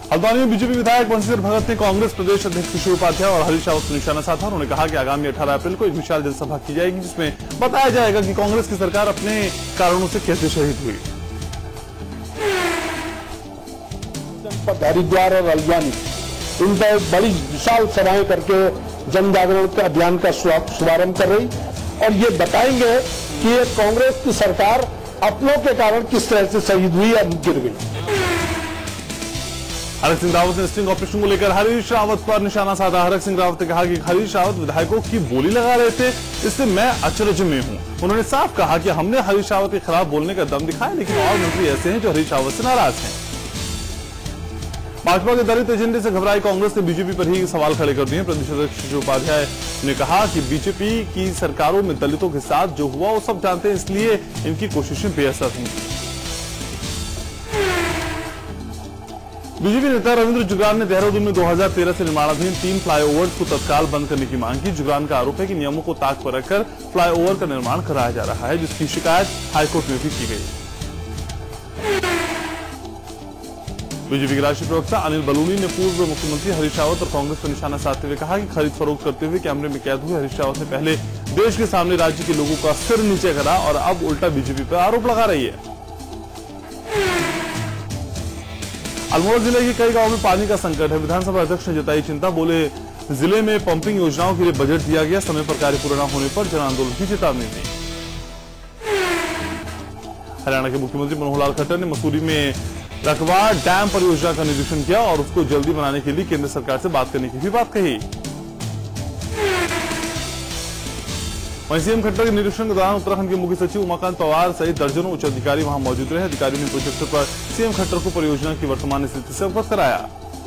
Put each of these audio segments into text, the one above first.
हल्द्वानी में बीजेपी विधायक बंशीधर भगत ने कांग्रेस प्रदेश अध्यक्ष किशोर उपाध्याय और हरीश रावत को निशाना साधा। उन्होंने कहा कि आगामी 18 अप्रैल को एक विशाल जनसभा की जाएगी, जिसमें बताया जाएगा कि कांग्रेस की सरकार अपने कारणों से कैसे शहीद हुई। हरिद्वार और हल्द्वानी इन पर बड़ी विशाल सभाएं करके जन जागरण के अभियान का शुभारंभ कर रही और ये बताएंगे कि ये कांग्रेस की सरकार अपनों के कारण किस तरह से शहीद हुई या गिर गई। हरक सिंह रावत ने स्टिंग ऑपरेशन को लेकर हरीश रावत पर निशाना साधा। हरक सिंह रावत ने कहा कि हरीश रावत विधायकों की बोली लगा रहे थे, इससे मैं अचरज में हूं। उन्होंने साफ कहा कि हमने हरीश रावत के खिलाफ बोलने का दम दिखाया, लेकिन और मंत्री ऐसे हैं जो हरीश रावत से नाराज हैं। भाजपा के दलित एजेंडे से घबराई कांग्रेस ने बीजेपी पर ही सवाल खड़े कर दिए। प्रदेश अध्यक्ष किशोर उपाध्याय ने कहा कि बीजेपी की सरकारों में दलितों के साथ जो हुआ वो सब जानते हैं, इसलिए इनकी कोशिशें बेअसर हुई। बीजेपी नेता रविंद्र जुगरान ने देहरादून में 2013 से निर्माणाधीन 3 फ्लाईओवर्स को तत्काल बंद करने की मांग की। जुगरान का आरोप है कि नियमों को ताक पर रखकर फ्लाईओवर का निर्माण कराया जा रहा है, जिसकी शिकायत हाईकोर्ट में भी की गई। बीजेपी के राष्ट्रीय प्रवक्ता अनिल बलूनी ने पूर्व मुख्यमंत्री हरीश रावत और कांग्रेस पर निशाना साधते हुए कहा कि खरीद फरोख्त करते हुए कैमरे में कैद हुए हरीश रावत ने पहले देश के सामने राज्य के लोगों का सिर नीचे करा और अब उल्टा बीजेपी पर आरोप लगा रही है। अल्मोड़ा जिले के कई गांवों में पानी का संकट है। विधानसभा अध्यक्ष ने जताई चिंता, बोले जिले में पंपिंग योजनाओं के लिए बजट दिया गया, समय पर कार्य पूरा न होने पर जन आंदोलन की चेतावनी दी। हरियाणा के मुख्यमंत्री मनोहर लाल खट्टर ने मसूरी में रकवा डैम परियोजना का निरीक्षण किया और उसको जल्दी बनाने के लिए केंद्र सरकार से बात करने की भी बात कही। वहीं सीएम खट्टर के निरीक्षण के दौरान उत्तराखंड के मुख्य सचिव उमाकांत पवार सहित दर्जनों उच्च अधिकारी वहां मौजूद रहे। अधिकारियों ने प्रोजेक्टर पर सीएम खट्टर को परियोजना की वर्तमान स्थिति से अवगत कराया।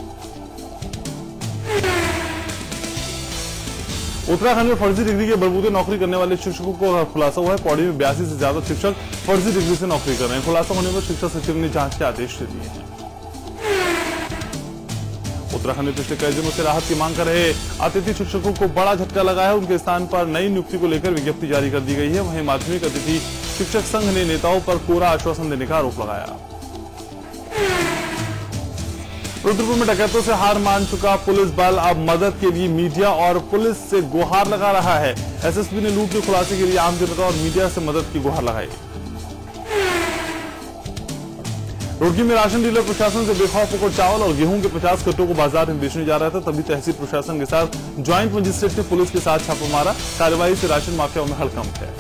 उत्तराखंड में फर्जी डिग्री के बलबूते नौकरी करने वाले शिक्षकों को खुलासा हुआ है। पौड़ी में 82 से ज्यादा शिक्षक फर्जी डिग्री से नौकरी कर रहे हैं। खुलासा होने पर शिक्षा सचिव ने जांच के आदेश दे दिए हैं। उत्तराखंड में पिछले कई दिनों से राहत की मांग कर रहे अतिथि शिक्षकों को बड़ा झटका लगा है। उनके स्थान पर नई नियुक्ति को लेकर विज्ञप्ति जारी कर दी गई है। वहीं माध्यमिक अतिथि शिक्षक संघ ने नेताओं पर कोरा आश्वासन देने का आरोप लगाया। रुद्रपुर में डकैतों से हार मान चुका पुलिस बल अब मदद के लिए मीडिया और पुलिस से गुहार लगा रहा है। एसएसपी ने लूट के खुलासे के लिए आम जनता और मीडिया से मदद की गुहार लगाई। रुड़की में राशन डीलर प्रशासन से बेखौफ होकर चावल और गेहूं के 50 कट्टों को बाजार में बेचने जा रहा था, तभी तहसील प्रशासन के साथ ज्वाइंट मजिस्ट्रेट ने पुलिस के साथ छापा मारा। कार्रवाई से राशन माफियाओं में हड़कंप है।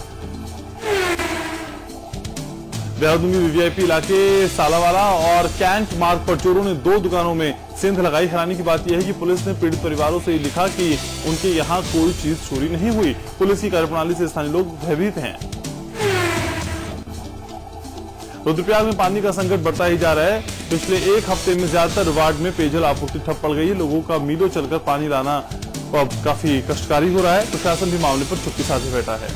देहरादून में वीवीआईपी इलाके सालावाला और कैंट मार्ग पर चोरों ने 2 दुकानों में सेंध लगाई। हैरानी की बात यह है कि पुलिस ने पीड़ित परिवारों से लिखा कि उनके यहाँ कोई चीज चोरी नहीं हुई। पुलिस की कार्यप्रणाली से स्थानीय लोग भयभीत हैं। रुद्रप्रयाग में पानी का संकट बढ़ता ही जा रहा है। पिछले 1 हफ्ते में ज्यादातर वार्ड में पेयजल आपूर्ति ठप पड़ गई है। लोगों का मीलों चलकर पानी लाना अब काफी कष्टकारी हो रहा है। प्रशासन भी मामले पर चुप्पी साधे बैठा है।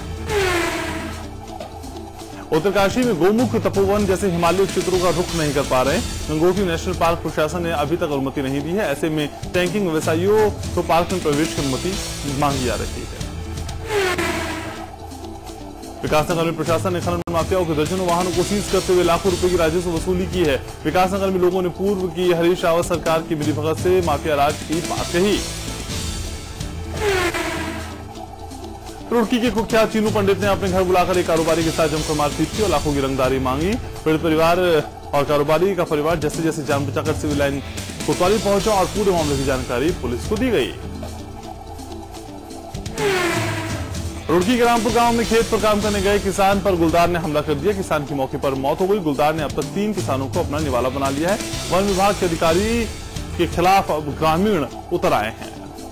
उत्तरकाशी में गोमुख तपोवन जैसे हिमालयी क्षेत्रों का रुख नहीं कर पा रहे। गंगोत्री नेशनल पार्क प्रशासन ने अभी तक अनुमति नहीं दी है। ऐसे में टैंकिंग व्यवसायियों को पार्क में प्रवेश की अनुमति मांगी जा रही है। विकासनगर में प्रशासन ने खनन माफियाओं के दर्जनों वाहनों को सीज करते हुए लाखों रुपए की राजस्व वसूली की है। विकासनगर में लोगों ने पूर्व की हरीश रावत सरकार की मिलीभगत से माफिया राज की बात कही। रुड़की के कुख्यात चीनू पंडित ने अपने घर बुलाकर एक कारोबारी के साथ जमकर मारपीट की और लाखों की रंगदारी मांगी। पीड़ित परिवार और कारोबारी का परिवार जैसे जैसे जान बचाकर सिविल लाइन कोतवाली पहुंचा और पूरे मामले की जानकारी पुलिस को दी गई। रुड़की के रामपुर गांव में खेत पर काम करने गए किसान पर गुलदार ने हमला कर दिया। किसान की मौके पर मौत हो गई। गुलदार ने अब तक 3 किसानों को अपना निवाला बना लिया है। वन विभाग के अधिकारी के खिलाफ अब ग्रामीण उतर आए हैं।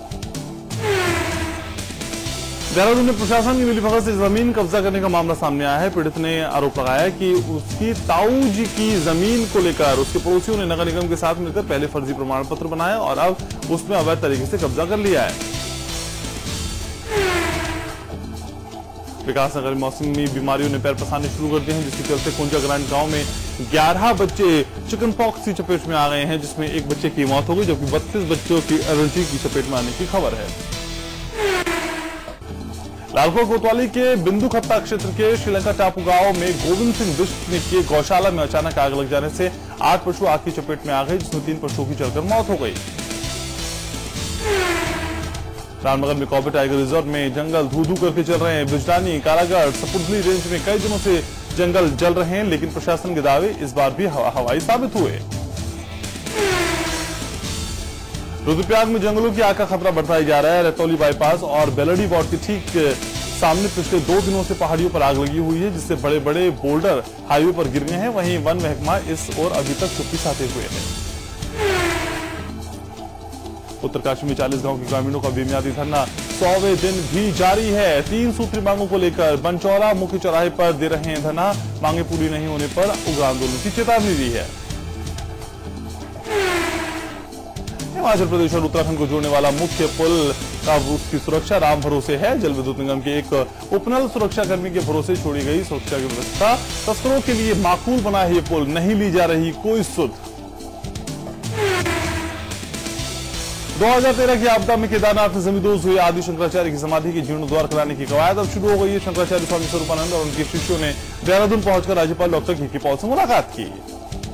देहरादून में प्रशासन की मिलीभगत से जमीन कब्जा करने का मामला सामने आया है। पीड़ित ने आरोप लगाया कि उसकी ताऊ जी की जमीन को लेकर उसके पड़ोसियों ने नगर निगम के साथ मिलकर पहले फर्जी प्रमाण पत्र बनाया और अब उसमें अवैध तरीके से कब्जा कर लिया है। विकासनगर में मौसमी बीमारियों ने पैर पसारने शुरू कर दिए हैं, जिसके चलते कुंजाग्रांड गांव में 11 बच्चे चिकन पॉक्स की चपेट में आ गए हैं, जिसमें एक बच्चे की मौत हो गई, जबकि 32 बच्चों की एलर्जी की चपेट में आने की खबर है। लालकोट कोतवाली के बिंदु खत्ता क्षेत्र के श्रीलंका टापू गांव में गोविंद सिंह बिष्ट के गौशाला में अचानक आग लग जाने से 8 पशु आग की चपेट में आ गए, जिसमें 3 पशुओं की जलकर मौत हो गई। रामनगर में कॉर्बेट टाइगर रिजर्व में जंगल धू धू करके चल रहे हैं। बिजरानी, कारागढ़, सपुतली रेंज में कई दिनों से जंगल जल रहे हैं, लेकिन प्रशासन के दावे इस बार भी हवाई साबित हुए। रुद्रप्रयाग में जंगलों की आग का खतरा बढ़ता ही जा रहा है। रतौली बाईपास और बेलडी वार्ड के ठीक सामने पिछले 2 दिनों से पहाड़ियों पर आग लगी हुई है, जिससे बड़े बड़े बोल्डर हाईवे पर गिर गए हैं। वहीं वन महकमा इस ओर अभी तक चुप्पी साधे हुए है। उत्तरकाशी में 40 गांव के ग्रामीणों का बेमियादी धरना 100वें दिन भी जारी है। 3 सूत्री मांगों को लेकर बनचौरा मुख्य चौराहे पर दे रहे हैं धरना। मांगे पूरी नहीं होने पर उग्र आंदोलन की चेतावनी दी है। हिमाचल प्रदेश और उत्तराखंड को जोड़ने वाला मुख्य पुल का उसकी सुरक्षा राम भरोसे है। जल विद्युत निगम के एक उपनल सुरक्षा कर्मी के भरोसे छोड़ी गई सुरक्षा की व्यवस्था तस्करों के लिए माकूल बना है। ये पुल नहीं ली जा रही कोई सुध। 2013 की आपदा में केदारनाथ में जमींदोज हुए आदि शंकराचार्य की समाधि की जीर्णोद्धार कराने की कवायद अब शुरू हो गई है। शंकराचार्य स्वामी स्वरूपानंद और उनके शिष्यों ने देहरादून पहुंचकर राज्यपाल डॉक्टर के पॉल से मुलाकात की।